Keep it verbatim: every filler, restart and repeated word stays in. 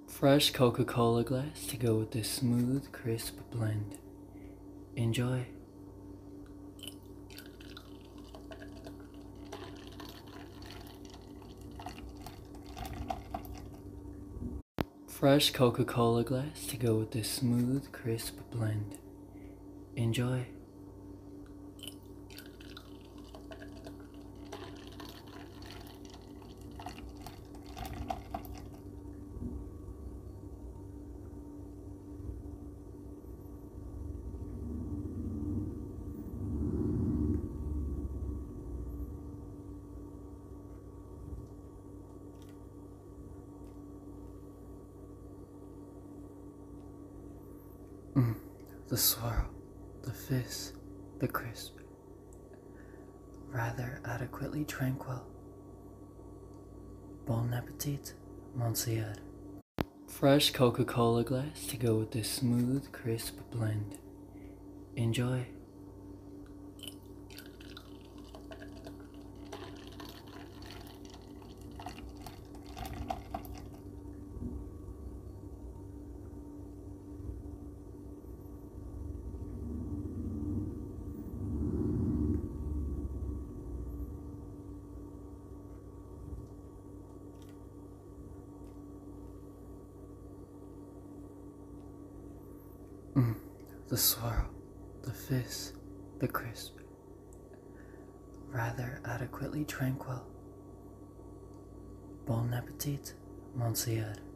Fresh Coca-Cola glass to go with this smooth, crisp blend. Enjoy. Fresh Coca-Cola glass to go with this smooth, crisp blend. Enjoy. Mm, the swirl, the fizz, the crisp, rather adequately tranquil. Bon appetit, monsieur. Fresh Coca-Cola glass to go with this smooth, crisp blend. Enjoy. Mm, the swirl, the fizz, the crisp, rather adequately tranquil. Bon appetit, monsieur.